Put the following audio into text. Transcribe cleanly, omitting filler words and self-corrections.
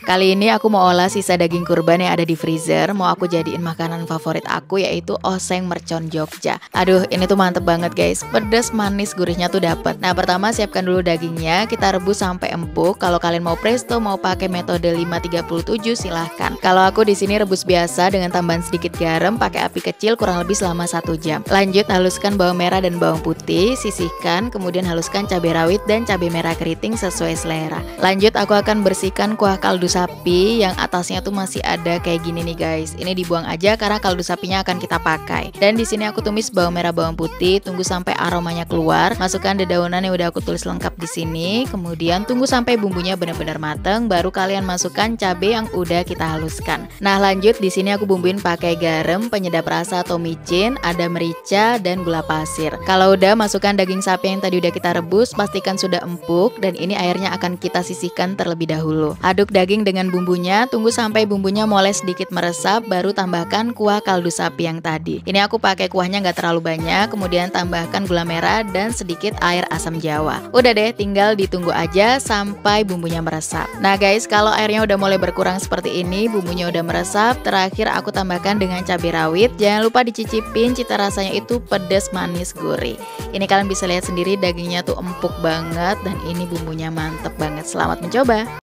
Kali ini aku mau olah sisa daging kurban yang ada di freezer. Mau aku jadiin makanan favorit aku, yaitu oseng mercon Jogja. Aduh, ini tuh mantep banget guys. Pedas, manis, gurihnya tuh dapet. Nah, pertama siapkan dulu dagingnya. Kita rebus sampai empuk. Kalau kalian mau presto, mau pakai metode 537 silahkan. Kalau aku di sini rebus biasa dengan tambahan sedikit garam, pakai api kecil kurang lebih selama 1 jam. Lanjut haluskan bawang merah dan bawang putih, sisihkan, kemudian haluskan cabai rawit dan cabai merah keriting sesuai selera. Lanjut aku akan bersihkan kuah kaldu sapi yang atasnya tuh masih ada kayak gini nih guys. Ini dibuang aja karena kaldu sapinya akan kita pakai. Dan di sini aku tumis bawang merah bawang putih, tunggu sampai aromanya keluar. Masukkan dedaunan yang udah aku tulis lengkap di sini. Kemudian tunggu sampai bumbunya benar-benar mateng, baru kalian masukkan cabai yang udah kita haluskan. Nah, lanjut di sini aku bumbuin pakai garam, penyedap rasa atau micin, ada merica dan gula pasir. Kalau udah masukkan daging sapi yang tadi udah kita rebus, pastikan sudah empuk dan ini airnya akan kita sisihkan terlebih dahulu. Aduk daging dengan bumbunya, tunggu sampai bumbunya mulai sedikit meresap, baru tambahkan kuah kaldu sapi yang tadi. Ini aku pakai kuahnya nggak terlalu banyak, kemudian tambahkan gula merah dan sedikit air asam jawa. Udah deh, tinggal ditunggu aja sampai bumbunya meresap. Nah guys, kalau airnya udah mulai berkurang seperti ini, bumbunya udah meresap, terakhir aku tambahkan dengan cabai rawit. Jangan lupa dicicipin, cita rasanya itu pedas, manis, gurih. Ini kalian bisa lihat sendiri dagingnya tuh empuk banget dan ini bumbunya mantep banget. Selamat mencoba.